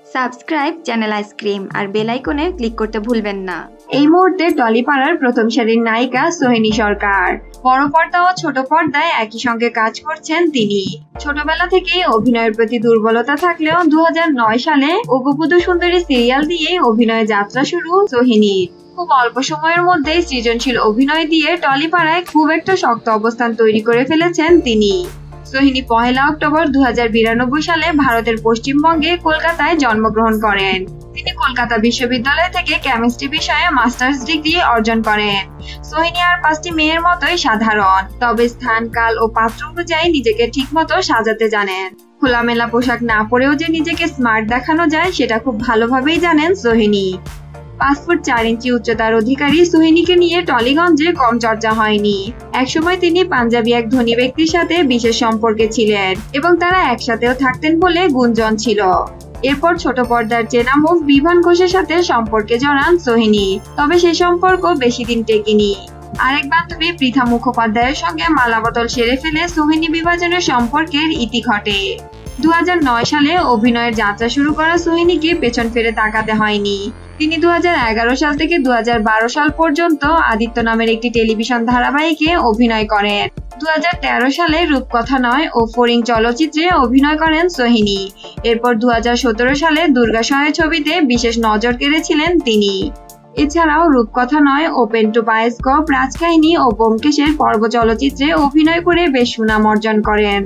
Subscribe channel ice cream আর bell আইকনে click করতে ভুলবেন না। এই মুহূর্তে টলিপাড়ার প্রথম সারির নায়িকা সোহিনী সরকার। বড় পর্দা ও ছোট পর্দায় একই সঙ্গে কাজ করছেন তিনি। ছোটবেলা থেকেই অভিনয়ের প্রতি দুর্বলতা থাকলেও 2009 সালে অপুপুদু সুন্দরী সিরিয়াল দিয়ে অভিনয়ে যাত্রা শুরু সোহিনীর। খুব অল্প সময়ের মধ্যে সৃজনশীল অভিনয় দিয়ে টলিপাড়ায় খুব একটা শক্ত অবস্থান তৈরি করে ফেলেছেন তিনি। সোহিনী 1 অক্টোবর 2092 সালে ভারতের পশ্চিমবঙ্গে কলকাতায় জন্মগ্রহণ করেন। তিনি কলকাতা বিশ্ববিদ্যালয় থেকে কেমিস্ট্রি বিষয়ে মাস্টার্স ডিগ্রি অর্জন করেন। সোহিনী আর 5টি মেয়ের মতোই সাধারণ, তবে স্থান, কাল ও পাত্র অনুযায়ী নিজেকে ঠিকমতো সাজাতে জানেন। খোলামেলা পোশাক না পরেও যে নিজেকে স্মার্ট দেখানো যায় সেটা খুব ভালোভাবেই জানেন সোহিনী। 5 ফুট 4 ইঞ্চি উচ্চতার অধিকারী সোহিনীকে নিয়ে টলিগঞ্জে কম চর্চা হয়নি। একসময় তিনি পাঞ্জাবি এক ধনী ব্যক্তির সাথে বিশেষ সম্পর্কে ছিলেন এবং তারা একসাথেও থাকতেন বলে গুঞ্জন ছিল। এরপর ছোট পর্দার চেনা মুখ বিভান ঘোষের সাথে সম্পর্কে জড়ান সোহিনী, তবে সেই সম্পর্ক বেশি দিন টেকেনি। আরেক বান্ধবী পৃথা মুখোপাধ্যায়ের সঙ্গে মালাবদল সেরে ফেলে সোহিনী বিভাজনের সম্পর্কের ইতি ঘটে। 2009 সালে অভিনয়ের যাত্রা শুরু করা সোহিনীকে পেছন ফিরে তাকাতে হয়নি। তিনি 2011 সাল থেকে 2012 সাল পর্যন্ত আদিত্য নামের একটি টেলিভিশন ধারাবাহিকে অভিনয় করেন। 2013 সালে রূপকথা নয় ও ফড়িং চলচ্চিত্রে অভিনয় করেন সোহিনী। এরপর 2017 সালে দুর্গাশয় ছবিতে বিশেষ নজর কেড়েছিলেন তিনি। এছাড়াও রূপকথা নয়, ওপেন টু বায়োস্কোপ, রাজকাহিনী ও ব্যোমকেশের পর্ব চলচ্চিত্রে অভিনয় করে বেশ সুনাম অর্জন করেন।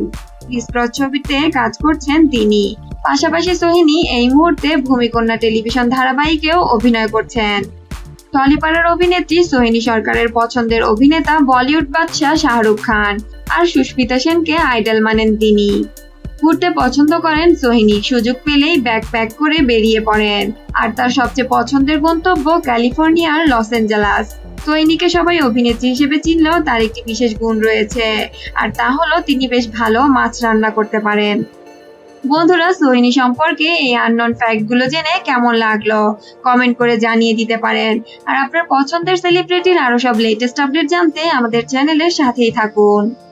ছবিতে কাজ করছেন তিনি। পাশাপাশি সোহিনী এই মুহূর্তে ভূমিকন্যা টেলিভিশন ধারাবাহিকেও অভিনয় করছেন। টলিপাড়ার অভিনেত্রী সোহিনী সরকারের পছন্দের অভিনেতা বলিউড বাদশা শাহরুখ খান আর সুস্মিতা সেনকে আইডল মানেন তিনি। ঘুরতে পছন্দ করেন সোহিনী, সুযোগ পেলেই ব্যাগ প্যাক করে বেরিয়ে পড়েন। আর তার সবচেয়ে পছন্দের গন্তব্য ক্যালিফোর্নিয়ার লস অ্যাঞ্জেলাস। সোহিনীকে সবাই অভিনেত্রী হিসেবে চিনলেও তার একটি বিশেষ গুণ রয়েছে, আর তা হলো তিনি বেশ ভালো মাছ রান্না করতে পারেন। বন্ধুরা, সোহিনী সম্পর্কে এই আননোন ফ্যাক্ট গুলো জেনে কেমন লাগলো কমেন্ট করে জানিয়ে দিতে পারেন। আর আপনার পছন্দের সেলিব্রিটির আরো সব লেটেস্ট আপডেট জানতে আমাদের চ্যানেলের সাথেই থাকুন।